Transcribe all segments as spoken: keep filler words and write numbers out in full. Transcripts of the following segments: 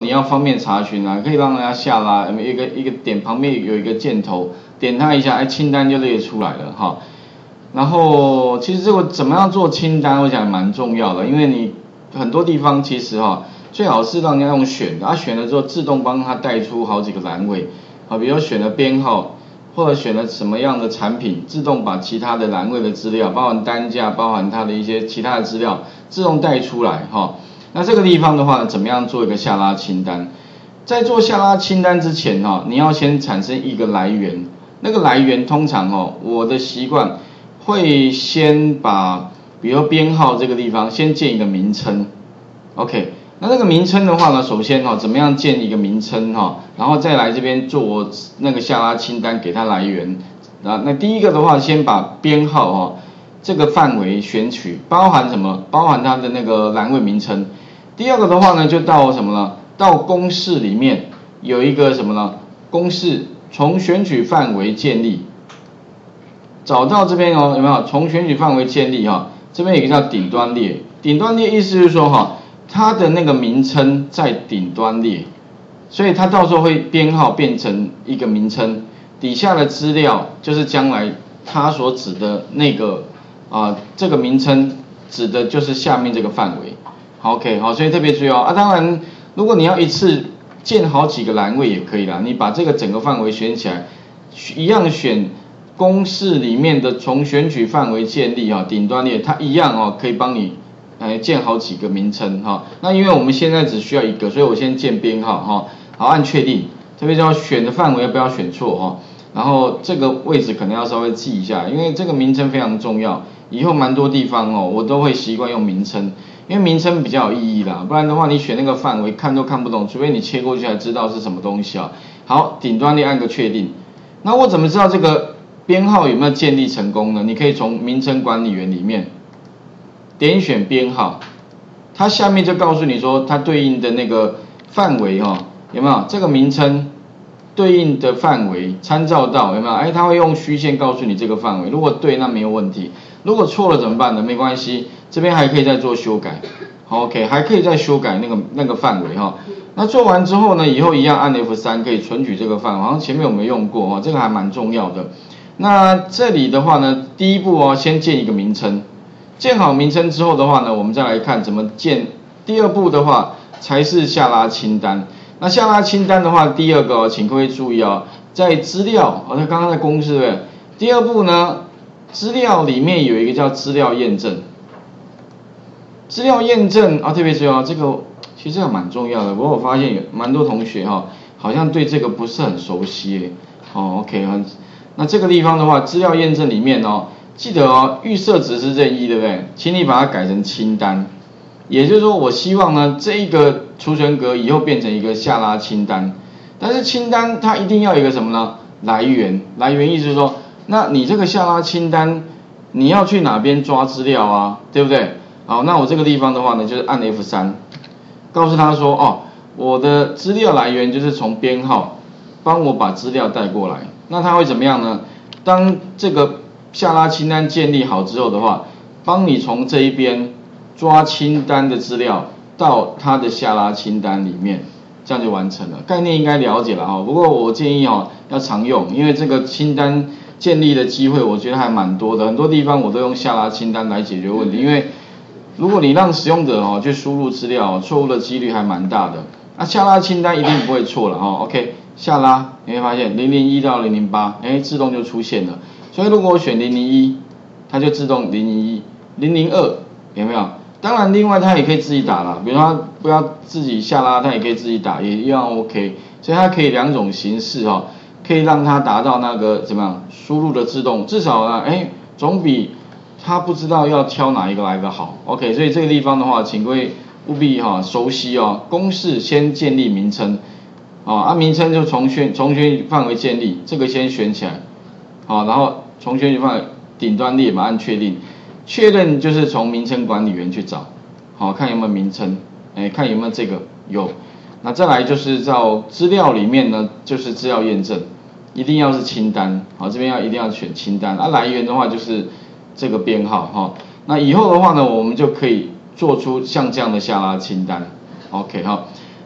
你要方便查询啊，可以让人家下拉，一个一个点旁边有一个箭头，点它一下，哎，清单就列出来了哈。然后其实这个怎么样做清单，我想蛮重要的，因为你很多地方其实哈，最好是让人家用选的，啊选了之后自动帮他带出好几个栏位，啊，比如选了编号，或者选了什么样的产品，自动把其他的栏位的资料，包含单价，包含它的一些其他的资料，自动带出来哈。那这个地方的话呢，怎么样做一个下拉清单？在做下拉清单之前哈，你要先产生一个来源，那个来源通常哦，我的习惯会先把，比如编号这个地方先建一个名称 ，OK， 那这个名称的话呢，首先哈，怎么样建一个名称哈，然后再来这边做那个下拉清单给它来源啊。那第一个的话，先把编号哈这个范围选取，包含什么？包含它的那个栏位名称。第二个的话呢，就到什么呢？到公式里面有一个什么呢？公式从选取范围建立，找到这边哦，有没有？从选取范围建立哈，这边有一个叫顶端列，顶端列意思就是说哈，它的那个名称在顶端列，所以它到时候会编号变成一个名称，底下的资料就是将来它所指的那个啊、呃，这个名称指的就是下面这个范围。OK， 好，所以特别注意哦啊，当然，如果你要一次建好几个栏位也可以啦，你把这个整个范围选起来，一样选公式里面的从选取范围建立哈，顶端列它一样哦，可以帮你呃建好几个名称哈。那因为我们现在只需要一个，所以我先建编号哈，好按确定，特别是要选的范围不要选错哈，然后这个位置可能要稍微记一下，因为这个名称非常重要，以后蛮多地方哦，我都会习惯用名称。因为名称比较有意义啦，不然的话你选那个范围看都看不懂，除非你切过去才知道是什么东西啊。好，顶端列按个确定。那我怎么知道这个编号有没有建立成功呢？你可以从名称管理员里面点选编号，它下面就告诉你说它对应的那个范围哈、哦，有没有这个名称对应的范围参照到有没有？哎，它会用虚线告诉你这个范围，如果对那没有问题，如果错了怎么办呢？没关系。这边还可以再做修改，好 ，OK， 还可以再修改那个那个范围哈。那做完之后呢，以后一样按 F 三 可以存取这个范围，好像前面我们用过哈，这个还蛮重要的。那这里的话呢，第一步哦，先建一个名称，建好名称之后的话呢，我们再来看怎么建。第二步的话才是下拉清单。那下拉清单的话，第二个、哦、请各位注意哦，在资料，好像刚刚在公式对不对？第二步呢，资料里面有一个叫资料验证。资料验证啊，特别注意哦，这个其实还蛮重要的。不过我发现有蛮多同学哈、哦，好像对这个不是很熟悉耶。哦 ，OK， 那这个地方的话，资料验证里面哦，记得哦，预设值是任意，对不对？请你把它改成清单。也就是说，我希望呢，这一个储存格以后变成一个下拉清单。但是清单它一定要有一个什么呢？来源，来源意思是说，那你这个下拉清单，你要去哪边抓资料啊？对不对？好，那我这个地方的话呢，就是按 F 三， 告诉他说，哦，我的资料来源就是从编号，帮我把资料带过来。那他会怎么样呢？当这个下拉清单建立好之后的话，帮你从这一边抓清单的资料到他的下拉清单里面，这样就完成了。概念应该了解了哈。不过我建议哦要常用，因为这个清单建立的机会我觉得还蛮多的，很多地方我都用下拉清单来解决问题，因为如果你让使用者哦去输入资料，错误的几率还蛮大的。那下拉清单一定不会错了哦。OK， 下拉你会发现零零一到零零八，哎，自动就出现了。所以如果我选零零一，它就自动零零一，零零二有没有？当然，另外它也可以自己打啦，比如说不要自己下拉，它也可以自己打，也一样 OK。所以它可以两种形式哈、哦，可以让它达到那个怎么样输入的自动，至少呢，哎，总比他不知道要挑哪一个来的好 ，OK， 所以这个地方的话，请各位务必哈、哦、熟悉哦。公式先建立名称，啊，啊名称就从选从选取范围建立，这个先选起来，好，然后从选取范围顶端列嘛，按确定，确认就是从名称管理员去找，好，看有没有名称，哎，看有没有这个有，那再来就是在资料里面呢，就是资料验证，一定要是清单，好，这边要一定要选清单，啊来源的话就是这个编号哈，那以后的话呢，我们就可以做出像这样的下拉清单 ，OK 哈。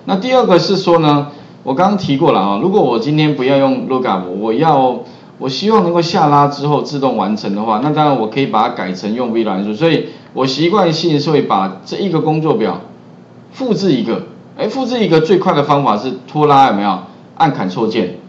那第二个是说呢，我刚刚提过了啊，如果我今天不要用 lookup， 我要我希望能够下拉之后自动完成的话，那当然我可以把它改成用 V 函数，所以我习惯性是会把这一个工作表复制一个，哎，复制一个最快的方法是拖拉有没有？按 Ctrl 键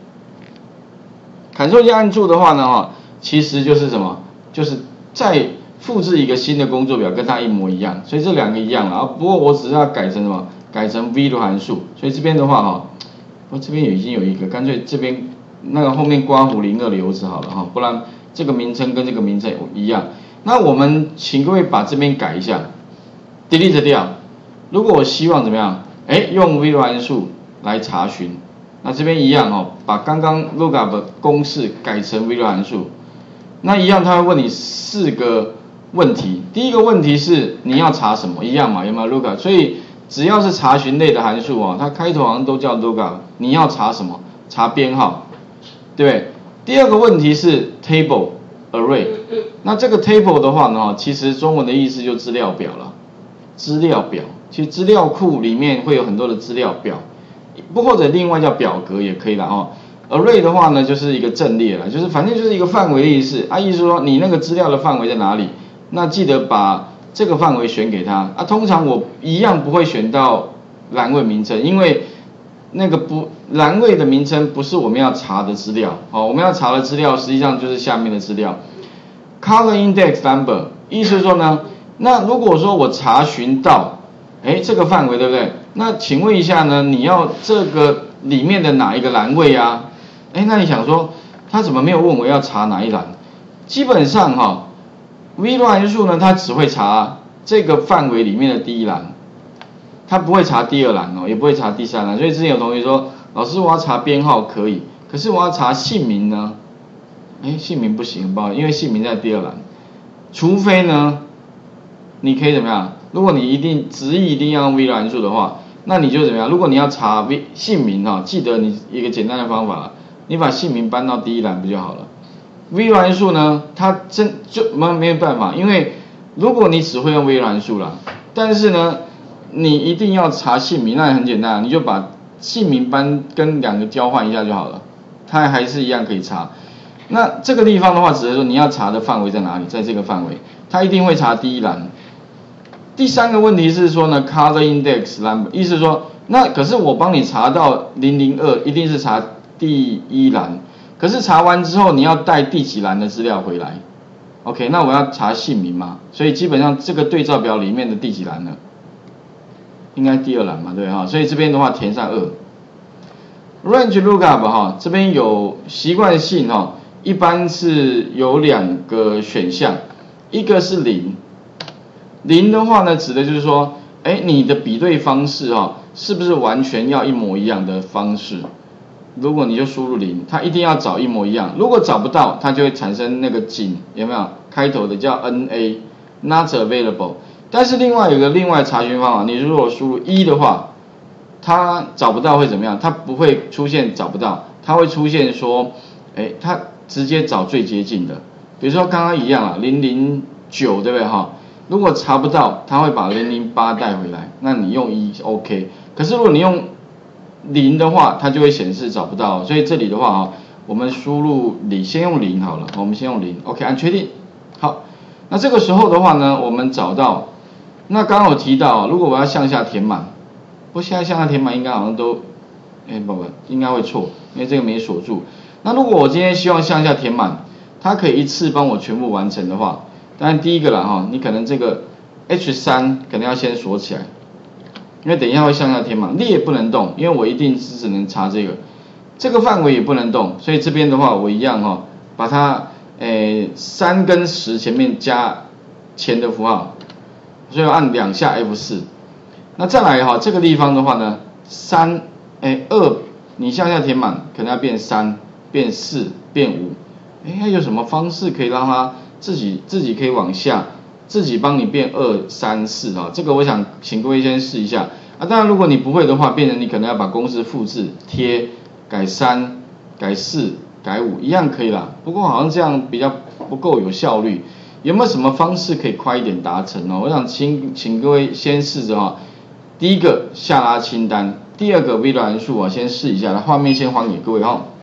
，Ctrl 键按住的话呢，哈，其实就是什么？就是再复制一个新的工作表，跟它一模一样，所以这两个一样了啊。不过我只是要改成什么？改成 V 的函数，所以这边的话哈，我这边已经有一个，干脆这边那个后面刮弧零二留着好了哈，不然这个名称跟这个名称一样。那我们请各位把这边改一下 ，delete 掉。如果我希望怎么样？哎，用 V 的函数来查询，那这边一样哦，把刚刚 lookup 的公式改成 V 的函数，那一样他会问你四个问题。第一个问题是你要查什么？一样嘛，有没有 lookup？ 所以只要是查询类的函数啊，它开头好像都叫 lookup。你要查什么？查编号，对不对？第二个问题是 table array。那这个 table 的话呢，其实中文的意思就资料表了。资料表，其实资料库里面会有很多的资料表，不或者另外叫表格也可以啦哦。array 的话呢，就是一个阵列了，就是反正就是一个范围的意思。啊，意思说你那个资料的范围在哪里？那记得把这个范围选给他啊，通常我一样不会选到栏位名称，因为那个不栏位的名称不是我们要查的资料哦，我们要查的资料实际上就是下面的资料 ，color index number， 意思说呢，那如果说我查询到，哎这个范围对不对？那请问一下呢，你要这个里面的哪一个栏位啊？哎，那你想说他怎么没有问我要查哪一栏？基本上哈、哦。V 函数呢，它只会查这个范围里面的第一栏，它不会查第二栏哦，也不会查第三栏。所以之前有同学说，老师我要查编号可以，可是我要查姓名呢？哎，姓名不行，不好，因为姓名在第二栏。除非呢，你可以怎么样？如果你一定执意一定要用 V 函数的话，那你就怎么样？如果你要查 V 姓名哈、哦，记得你一个简单的方法，你把姓名搬到第一栏不就好了？V 函数呢，它真就没没有办法，因为如果你只会用 V 函数啦，但是呢，你一定要查姓名，那很简单，你就把姓名班跟两个交换一下就好了，它还是一样可以查。那这个地方的话，只是说你要查的范围在哪里，在这个范围，它一定会查第一栏。第三个问题是说呢 ，color index number， 意思是说，那可是我帮你查到零零二，一定是查第一栏。可是查完之后，你要带第几栏的资料回来 ？OK， 那我要查姓名嘛，所以基本上这个对照表里面的第几栏呢？应该第二栏嘛，对哈，所以这边的话填上二。Range lookup 哈，这边有习惯性哈，一般是有两个选项，一个是零，零的话呢，指的就是说，哎，你的比对方式哈，是不是完全要一模一样的方式？如果你就输入零，它一定要找一模一样。如果找不到，它就会产生那个井，有没有？开头的叫 N A not available。但是另外有个另外查询方法，你如果输入一的话，它找不到会怎么样？它不会出现找不到，它会出现说，哎，它直接找最接近的。比如说刚刚一样啊，零零九对不对哈？如果查不到，它会把零零八带回来，那你用一 OK。可是如果你用零的话，它就会显示找不到，所以这里的话啊，我们输入零，先用零好了，我们先用零 ，OK， 按确定。好，那这个时候的话呢，我们找到，那刚刚有提到，如果我要向下填满，不过现在向下填满应该好像都，哎不不，应该会错，因为这个没锁住。那如果我今天希望向下填满，它可以一次帮我全部完成的话，当然第一个啦哈，你可能这个 H 三 可能要先锁起来。因为等一下会向下填满，列不能动，因为我一定是只能查这个，这个范围也不能动，所以这边的话我一样哈、哦，把它诶三跟十前面加前的符号，所以我按两下 F 四。那再来哈、哦，这个地方的话呢，三诶二你向下填满，可能要变三、变四、变五，哎，有什么方式可以让它自己自己可以往下？自己帮你变二三四啊，这个我想请各位先试一下啊。当然，如果你不会的话，变成你可能要把公式复制贴，改三、改四、改五，一样可以啦。不过好像这样比较不够有效率，有没有什么方式可以快一点达成呢？我想请请各位先试着哈，第一个下拉清单， 第二个微软数啊，先试一下，来画面先还给各位哈。